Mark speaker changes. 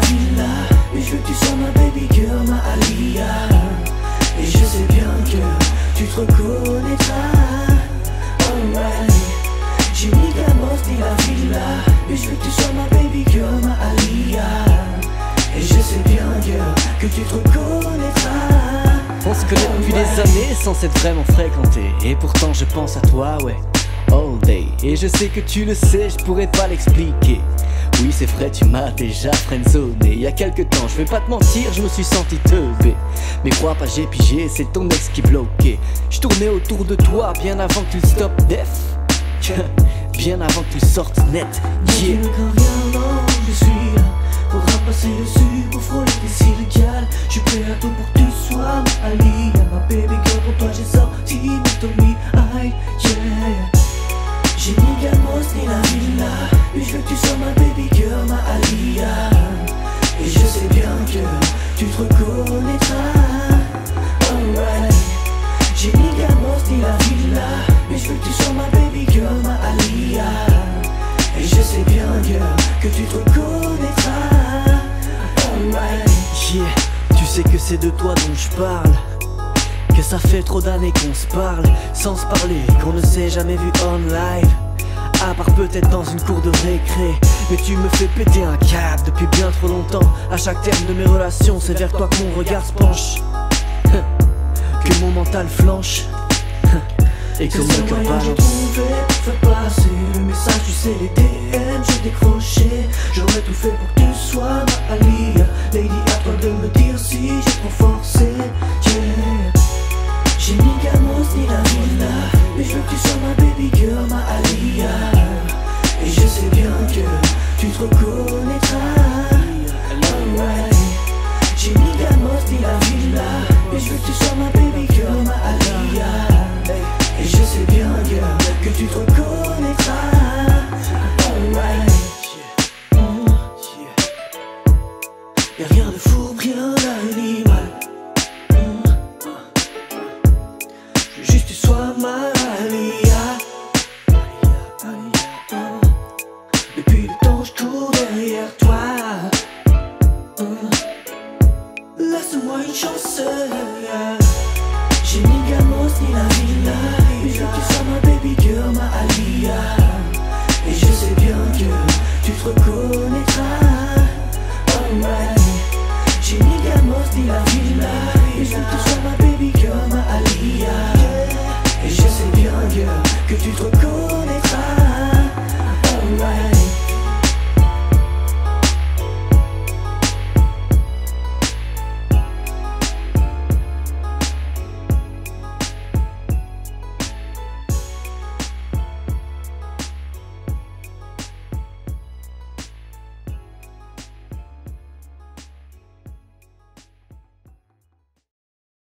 Speaker 1: villa, mais je veux que tu sois ma baby girl, ma Alia. Et je sais bien que tu te reconnaîtras. Alright, j'ai ni Gamos ni la villa, mais je veux que tu sois ma baby girl, ma Alia. Et je sais bien girl que tu te reconnaîtras.
Speaker 2: On se connaît depuis des années sans s'être vraiment fréquenté, et pourtant je pense à toi, ouais, all day. Et je sais que tu le sais, je pourrais pas l'expliquer. Oui c'est vrai, tu m'as déjà friendzoné il y a quelques temps, je vais pas te mentir, je me suis senti teubé. Mais crois pas, j'ai pigé, c'est ton ex qui bloquait. Je tournais autour de toi bien avant que tu stop def. Bien avant que tu sortes net, yeah.
Speaker 1: Quand rien non, je suis là. Faudra passer dessus pour frôler tes cils. Je suis prêt à tout pour que tu sois ma Alia. Ma baby girl, pour toi j'ai sorti mes Tommy. Aïe, yeah. J'ai ni Gamos ni la villa, mais je veux que tu sois ma baby girl, ma Alia. Et je sais bien que tu te reconnaîtras. Alright, j'ai ni Gamos ni la villa, mais je veux que tu sois ma baby girl, ma Alia. Et je sais bien girl que tu te reconnaîtras. Alright,
Speaker 2: yeah, tu sais que c'est de toi dont je parle. Que ça fait trop d'années qu'on se parle sans se parler, qu'on ne s'est jamais vu en live, à part peut-être dans une cour de récré. Mais tu me fais péter un câble depuis bien trop longtemps. À chaque terme de mes relations, c'est vers toi que mon regard se penche, que mon mental flanche, et que mon cœur balance.
Speaker 1: j'ai trouvé pour faire passer le message, tu sais les DM j'ai décroché. J'aurais tout fait pour que tu sois ma Alia. Lady, à toi de me dire si j'ai trop forcé, yeah. J'ai ni Gamos ni la villa, mais je veux que tu sois ma baby girl, ma Alia. Et je sais bien que tu te reconnaîtras. Alright, j'ai ni Gamos ni la villa, mais je veux que tu sois ma baby girl, ma Alia. Et je sais bien girl que tu te reconnaîtras. Alright, y'a rien de fou, rien d'animal. Je veux juste que tu sois ma Alia. Depuis le temps je cours derrière toi. Laisse-moi une chance. J'ai ni Gamos ni la villa, mais je veux que tu sois ma baby girl, ma Alia. Et je sais bien que tu te reconnaîtras. Alright, j'ai ni Gamos ni la villa.